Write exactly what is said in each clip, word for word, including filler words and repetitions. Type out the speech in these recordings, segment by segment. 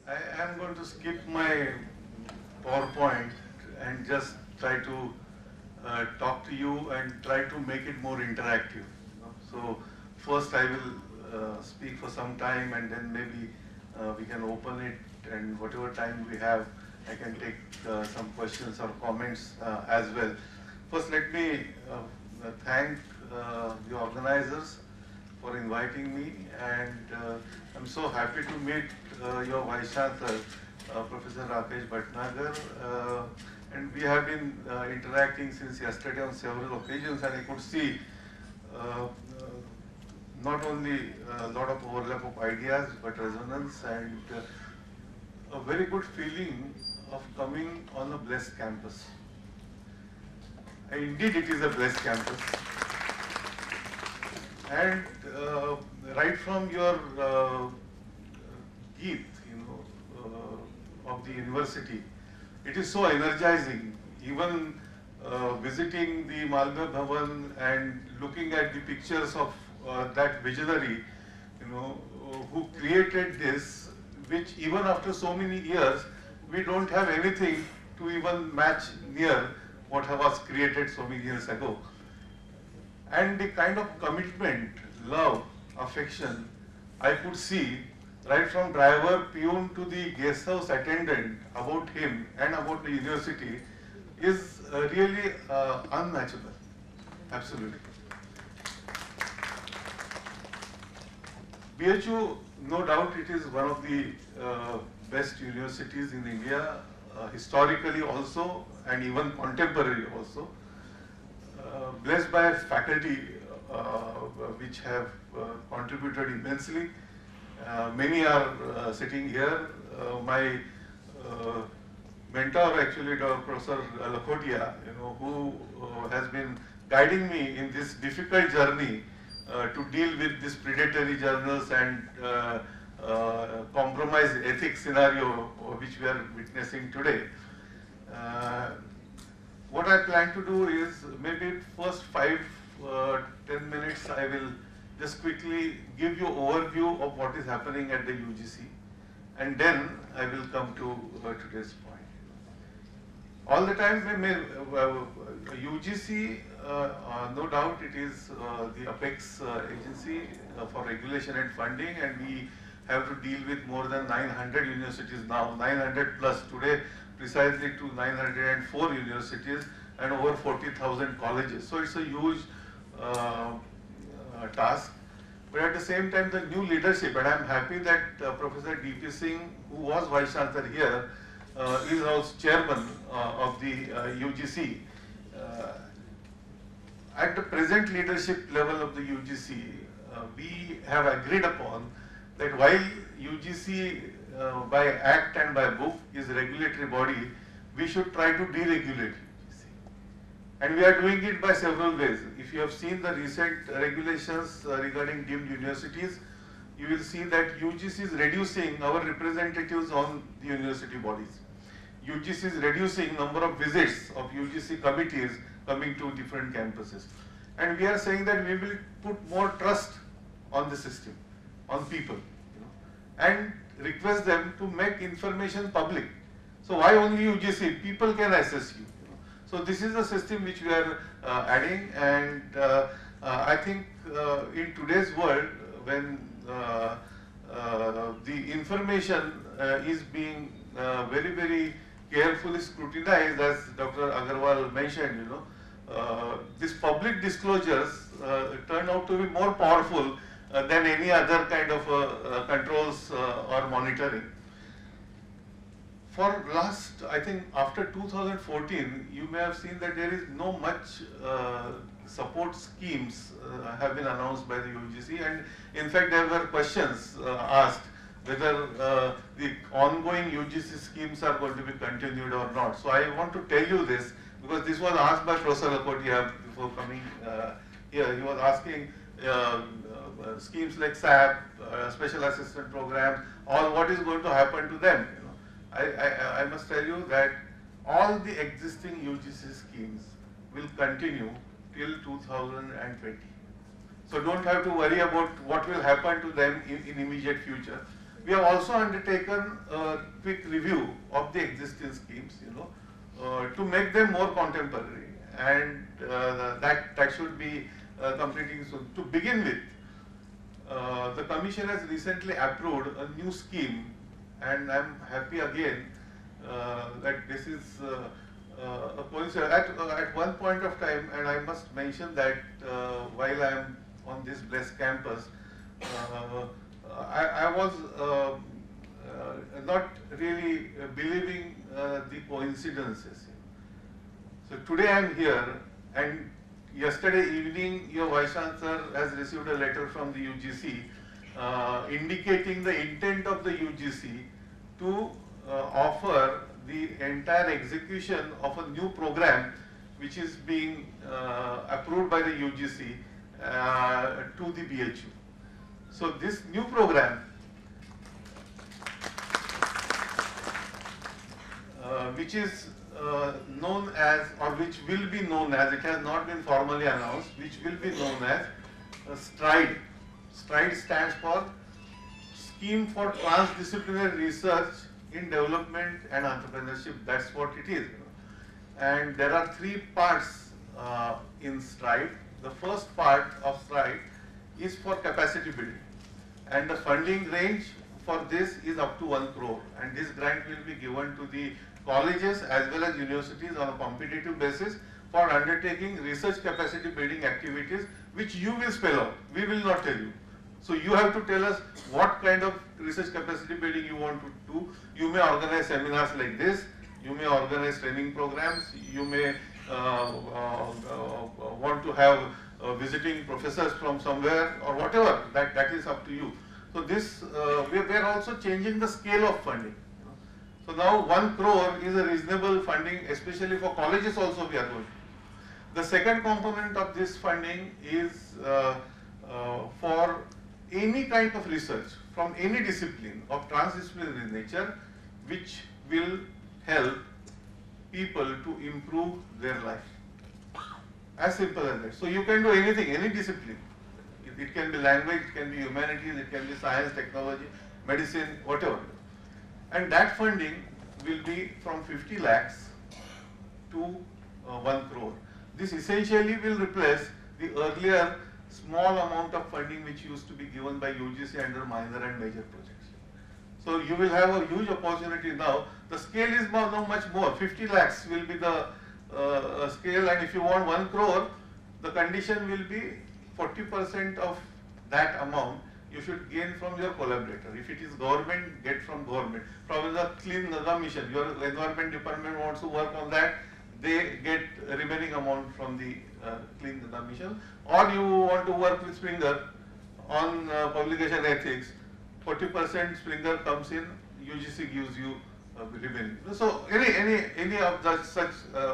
I am going to skip my PowerPoint and just try to uh, talk to you and try to make it more interactive. You know? So first I will uh, speak for some time, and then maybe uh, we can open it, and whatever time we have, I can take uh, some questions or comments uh, as well. First, let me uh, thank uh, the organizers for inviting me, and uh, I'm so happy to meet uh, your Vice Chancellor, uh, Professor Rakesh Bhatnagar, uh, and we have been uh, interacting since yesterday on several occasions, and I could see uh, uh, not only a lot of overlap of ideas, but resonance and uh, a very good feeling of coming on a blessed campus. And indeed, it is a blessed campus. And uh, right from your uh, Geet, you know, uh, of the university, it is so energizing. Even uh, visiting the Malviya Bhavan and looking at the pictures of uh, that visionary, you know, who created this, which even after so many years, we don't have anything to even match near what was created so many years ago. And the kind of commitment, love, affection I could see right from driver, peon to the guest house attendant about him and about the university is uh, really uh, unmatchable. Absolutely. B H U, no doubt, it is one of the uh, best universities in India, uh, historically also and even contemporary also. Uh, blessed by faculty uh, which have uh, contributed immensely. Uh, many are uh, sitting here. Uh, my uh, mentor, actually, Doctor Professor Lakhotia, you know, who uh, has been guiding me in this difficult journey uh, to deal with this predatory journals and uh, uh, compromise ethics scenario which we are witnessing today. Uh, What I plan to do is maybe first five, uh, ten minutes I will just quickly give you overview of what is happening at the U G C, and then I will come to uh, today's point. All the time, we may, uh, U G C, uh, uh, no doubt it is uh, the apex uh, agency uh, for regulation and funding, and we have to deal with more than nine hundred universities now, nine hundred plus today, precisely to nine hundred four universities and over forty thousand colleges. So it's a huge uh, uh, task. But at the same time, the new leadership, and I'm happy that uh, Professor D P Singh, who was Vice Chancellor here, uh, is also chairman uh, of the uh, U G C. Uh, at the present leadership level of the U G C, uh, we have agreed upon that while U G C uh, by act and by book is a regulatory body, we should try to deregulate U G C. And we are doing it by several ways. If you have seen the recent regulations uh, regarding deemed universities, you will see that U G C is reducing our representatives on the university bodies. U G C is reducing number of visits of U G C committees coming to different campuses. And we are saying that we will put more trust on the system, on people, you know, and request them to make information public. So why only U G C? People can access you. you know. So this is a system which we are uh, adding, and uh, uh, I think uh, in today's world, when uh, uh, the information uh, is being uh, very, very carefully scrutinized, as Doctor Agarwal mentioned, you know, uh, these public disclosures uh, turn out to be more powerful Uh, than any other kind of uh, uh, controls uh, or monitoring. For last, I think after two thousand fourteen, you may have seen that there is no much uh, support schemes uh, have been announced by the U G C, and in fact there were questions uh, asked whether uh, the ongoing U G C schemes are going to be continued or not. So I want to tell you this because this was asked by Professor Lakhotia before coming uh, here. He was asking uh, Uh, schemes like S A P, uh, Special Assistant Program, or what is going to happen to them. You know, I, I, I must tell you that all the existing U G C schemes will continue till two thousand twenty. So don't have to worry about what will happen to them in, in immediate future. we have also undertaken a quick review of the existing schemes, you know, uh, to make them more contemporary, and uh, that that should be uh, completing soon. To begin with, uh, the Commission has recently approved a new scheme, and I am happy again uh, that this is uh, uh, a coincidence. At, uh, at one point of time, and I must mention that uh, while I am on this blessed campus, uh, I, I was uh, uh, not really uh, believing uh, the coincidences. So today I am here, and yesterday evening your Vice Chancellor has received a letter from the U G C uh, indicating the intent of the U G C to uh, offer the entire execution of a new program which is being uh, approved by the U G C uh, to the B H U. So this new program, uh, which is uh, known as, or which will be known as, it has not been formally announced, which will be known as uh, STRIDE. STRIDE stands for Scheme for Transdisciplinary Research in Development and Entrepreneurship. That's what it is. And there are three parts uh, in STRIDE. The first part of STRIDE is for capacity building, and the funding range for this is up to one crore, and this grant will be given to the colleges as well as universities on a competitive basis for undertaking research capacity building activities, which you will spell out. We will not tell you. So you have to tell us what kind of research capacity building you want to do. You may organize seminars like this, you may organize training programs, you may uh, uh, uh, want to have Uh, visiting professors from somewhere or whatever, that, that is up to you. So this, uh, we, we are also changing the scale of funding. So now one crore is a reasonable funding, especially for colleges also we are going. The second component of this funding is uh, uh, for any kind of research from any discipline of transdisciplinary nature, which will help people to improve their life. As simple as that. So you can do anything, any discipline. It, it can be language, it can be humanities, it can be science, technology, medicine, whatever. And that funding will be from fifty lakhs to uh, one crore. This essentially will replace the earlier small amount of funding which used to be given by U G C under minor and major projects. So you will have a huge opportunity now. The scale is now much more. fifty lakhs will be the Uh, scale, and if you want one crore, the condition will be forty percent of that amount you should gain from your collaborator. If it is government, get from government. From the Clean Ganga Mission, your environment department wants to work on that, they get remaining amount from the uh, Clean Ganga Mission. Or you want to work with Springer on uh, publication ethics, forty percent Springer comes in, U G C gives you uh, remaining. So any any any of the such uh,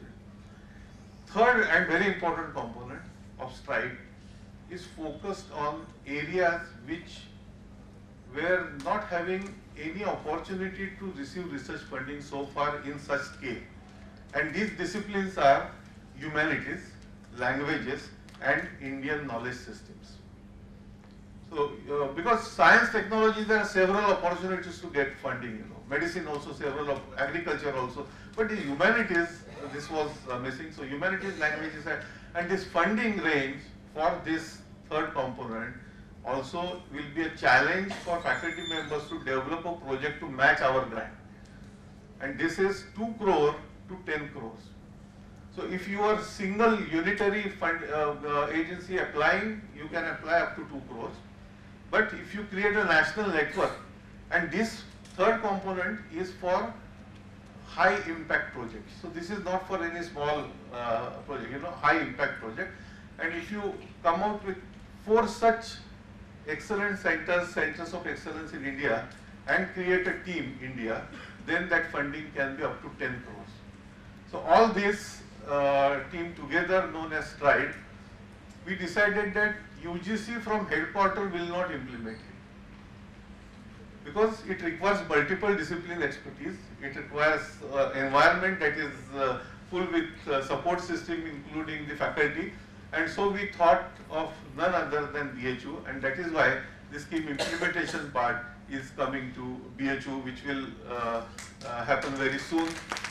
third and very important component of STRIDE is focused on areas which were not having any opportunity to receive research funding so far in such scale. And these disciplines are humanities, languages, and Indian knowledge systems. So, uh, because science, technology, there are several opportunities to get funding, you know, medicine also, several of agriculture also, but the humanities, uh, this was uh, missing. So humanities, languages, and, and this funding range for this third component also will be a challenge for faculty members to develop a project to match our grant. And this is two crore to ten crores. So if you are single unitary fund uh, uh, agency applying, you can apply up to two crores. But if you create a national network, and this third component is for high impact projects. So this is not for any small uh, project, you know, high impact project. And if you come out with four such excellent centers, centers of excellence in India, and create a team India, then that funding can be up to ten crores. So all this uh, team together, known as STRIDE, we decided that U G C from headquarters will not implement it, because it requires multiple discipline expertise. It requires uh, environment that is uh, full with uh, support system, including the faculty, And so we thought of none other than B H U, and that is why the scheme implementation part is coming to B H U, which will uh, uh, happen very soon.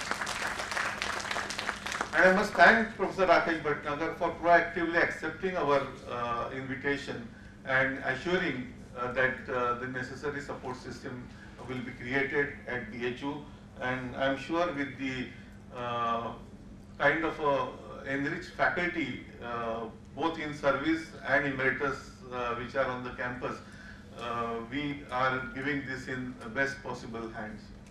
And I must thank Professor Rakesh Bhatnagar for proactively accepting our uh, invitation and assuring uh, that uh, the necessary support system will be created at B H U. And I am sure with the uh, kind of uh, enriched faculty, uh, both in service and emeritus, uh, which are on the campus, uh, we are giving this in best possible hands.